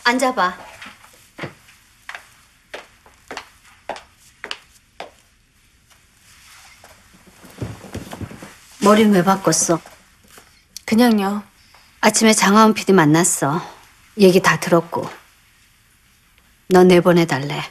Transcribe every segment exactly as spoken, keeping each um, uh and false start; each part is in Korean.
앉아봐. 머리는 왜 바꿨어? 그냥요. 아침에 장하은 피디 만났어. 얘기 다 들었고. 너 내보내달래.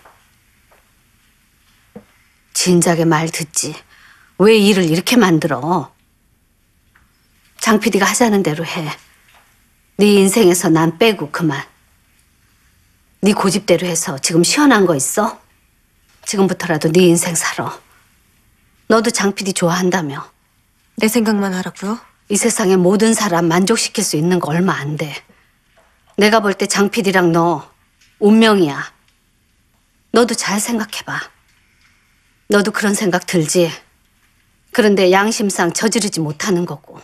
진작에 말 듣지. 왜 일을 이렇게 만들어? 장 피디가 하자는 대로 해. 네 인생에서 난 빼고 그만. 네 고집대로 해서 지금 시원한 거 있어? 지금부터라도 네 인생 살아. 너도 장 피디 좋아한다며. 내 생각만 하라고요? 이 세상에 모든 사람 만족시킬 수 있는 거 얼마 안 돼. 내가 볼 때 장 피디랑 너 운명이야. 너도 잘 생각해봐. 너도 그런 생각 들지? 그런데 양심상 저지르지 못하는 거고.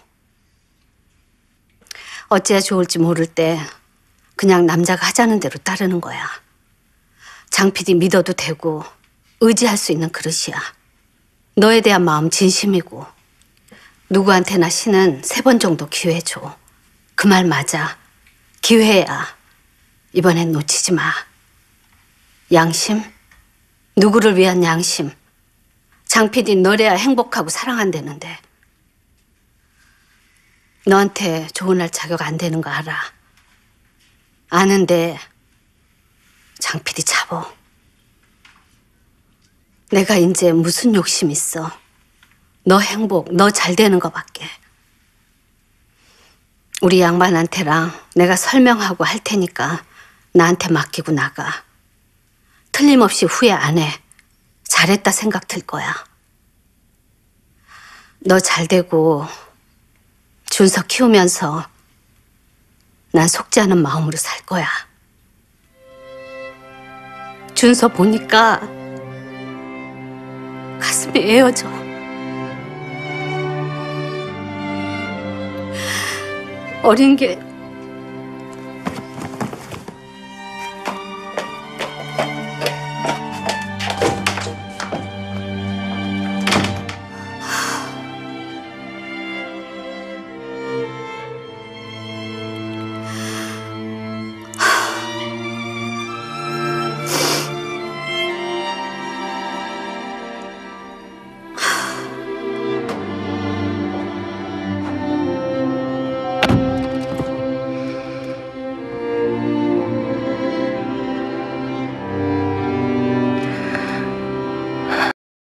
어찌해야 좋을지 모를 때 그냥 남자가 하자는 대로 따르는 거야. 장 피디 믿어도 되고 의지할 수 있는 그릇이야. 너에 대한 마음 진심이고 누구한테나 신은 세 번 정도 기회 줘. 그 말 맞아. 기회야. 이번엔 놓치지 마. 양심? 누구를 위한 양심? 장 피디 너래야 행복하고 사랑한다는데. 너한테 좋은 날 자격 안 되는 거 알아. 아는데 장 피디 잡어. 내가 이제 무슨 욕심 있어. 너 행복, 너 잘 되는 거밖에. 우리 양반한테랑 내가 설명하고 할 테니까 나한테 맡기고 나가. 틀림없이 후회 안 해. 잘했다 생각 들 거야. 너 잘 되고 준서 키우면서 난 속지 않은 마음으로 살 거야. 준서 보니까 가슴이 에어져. 어린 게